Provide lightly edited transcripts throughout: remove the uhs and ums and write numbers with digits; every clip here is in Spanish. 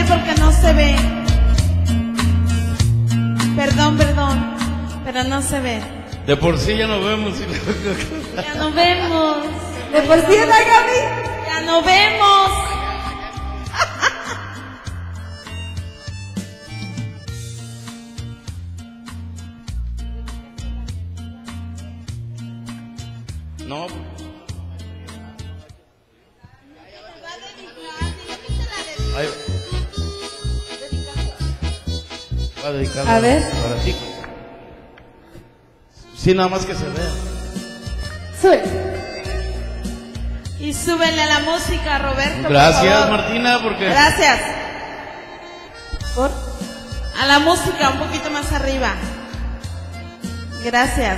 subir porque no se ve. Perdón, pero no se ve. De por sí ya nos vemos. Ya nos vemos. De por sí, ¿no, Gaby? Ya nos vemos. No. Ahí va. Va dedicada A ver. para ti. Sí, nada más que se vea. Sube. Y súbele a la música, Roberto. Gracias, por favor. Martina, porque... Gracias. ¿Por? A la música, un poquito más arriba. Gracias.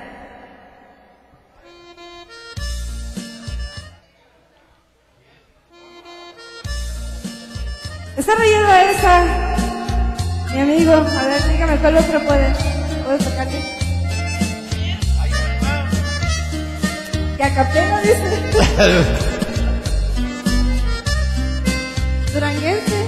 Está rayada esa. Mi amigo, a ver, dígame cuál otro puede tocarle. Que a capela dice. Duranguense.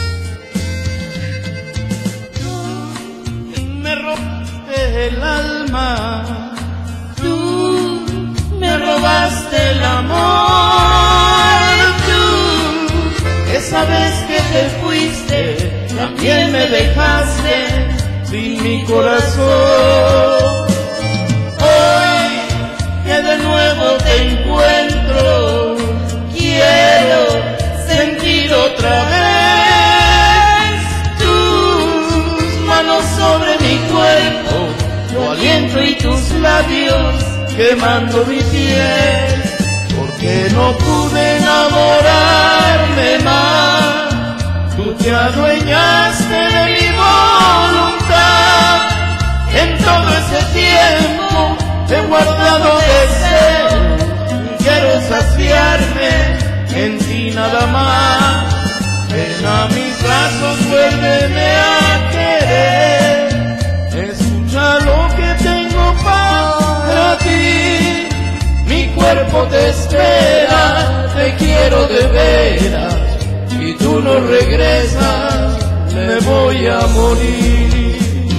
Me robaste el alma, Tú me robaste el amor, tú, esa vez que te fuiste, también me dejaste sin mi corazón. Hoy que de nuevo te encuentro, quiero sentir otra vez tus manos sobre mi cuerpo, tu aliento y tus labios quemando mi piel, porque no pude enamorarme más. Tú te adueñaste de mi voluntad, en todo ese tiempo he guardado deseo, quiero saciarme en ti nada más. Ven a mis brazos, vuélveme a querer, escucha lo que tengo para ti. Mi cuerpo te espera, te quiero de veras, si tú no regresas, me voy a morir.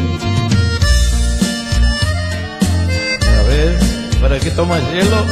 A ver, ¿para qué tomas hielo?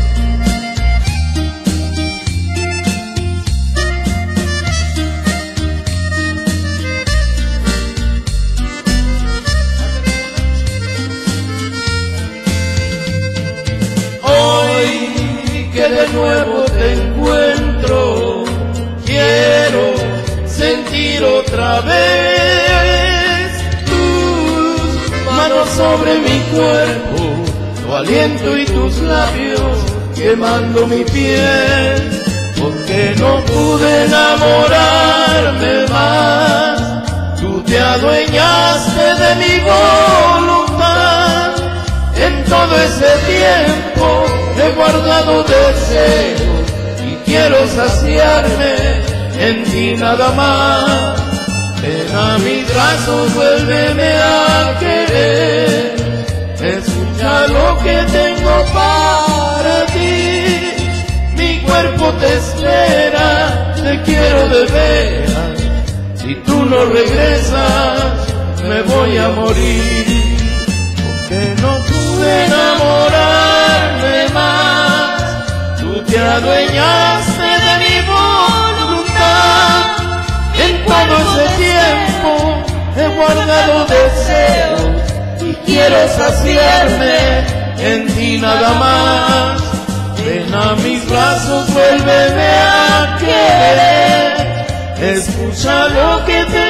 Hoy que de nuevo te encuentro, quiero sentir otra vez tus manos sobre mi cuerpo, tu aliento y tus labios quemando mi piel, porque no pude enamorarme más. Tú te adueñaste de mi voluntad, en todo ese tiempo he guardado deseos y quiero saciarme en ti nada más. Ven a mis brazos, vuélveme a querer, escucha lo que tengo para ti. Mi cuerpo te espera, te quiero de veras, si tú no regresas me voy a morir, porque no pude enamorarme más. Tú te adueñaste de mi voluntad, en todo ese tiempo he guardado deseos y quiero saciarme en ti nada más. Ven a mis brazos, vuélveme a querer, escucha lo que te